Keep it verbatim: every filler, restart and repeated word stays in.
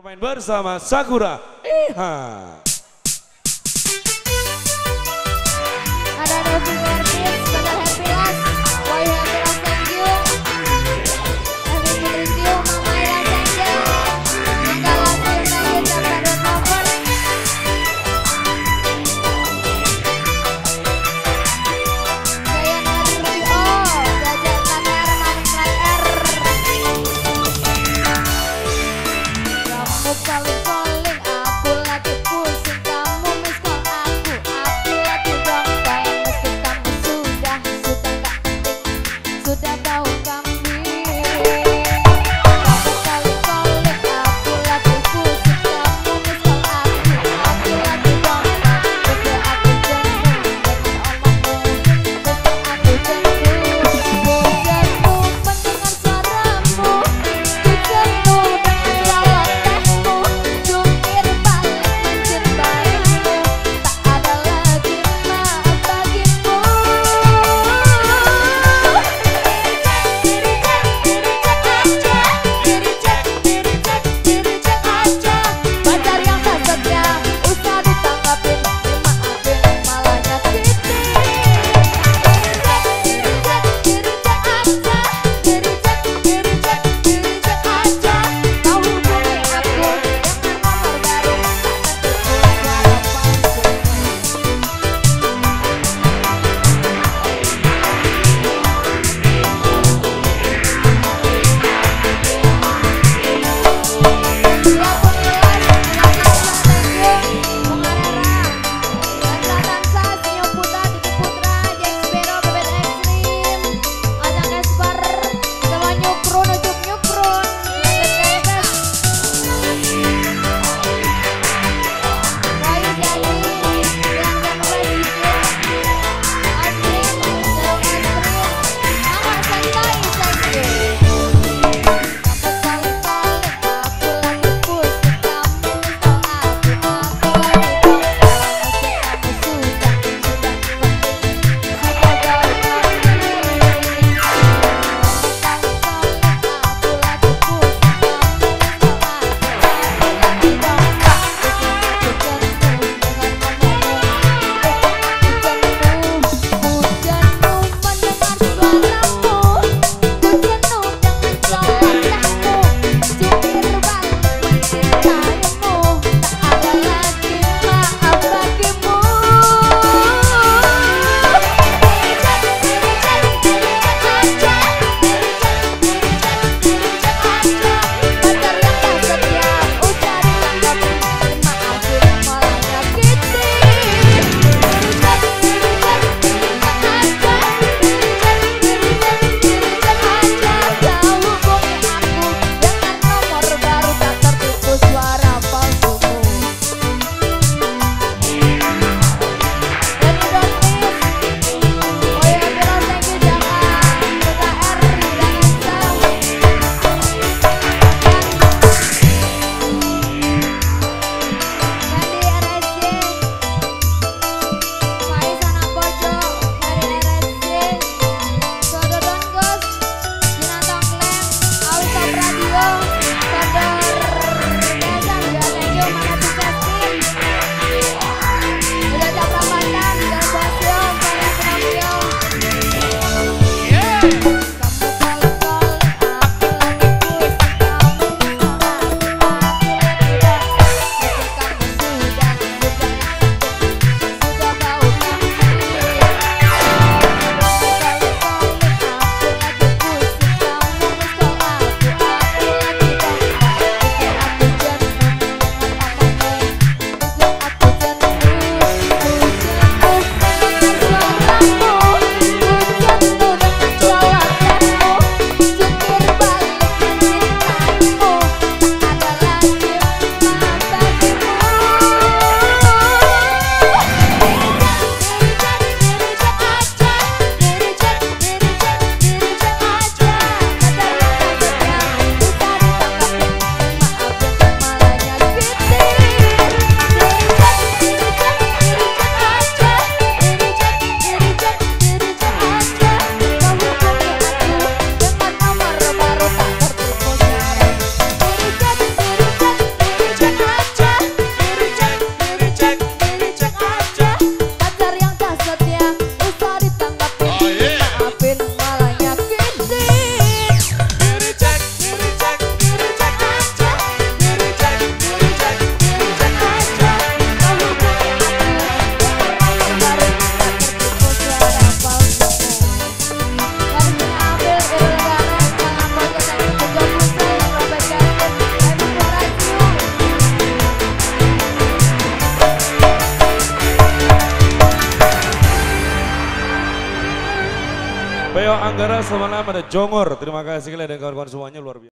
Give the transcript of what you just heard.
Bermain bersama Sakura. Iha. Ada Novi Martin, benar happy last. Why happy last, thank you. Happy thank you, Mama Ira, thank you. Angga Lasir, thank you, sampai dot nomor. Saya Nadir Rudio, Jajak Kamer, Manik Layar. Kamu calling-calling, aku lagi pusing. Kamu miss call aku, aku lagi downtown. Meski kamu sudah, sudah gak penting, sudah tahu kami. Kamu calling-calling, aku lagi pusing. Kamu miss call aku, aku lagi downtown. Meski aku jenuh dengan omonganmu, meski aku jenuh, bosanmu mendengar suaramu, ku jenuh dengan lawak tehmu. Leo Anggara, selamat malam, ada Jongor. Terima kasih kalian dan kawan-kawan semuanya luar biasa.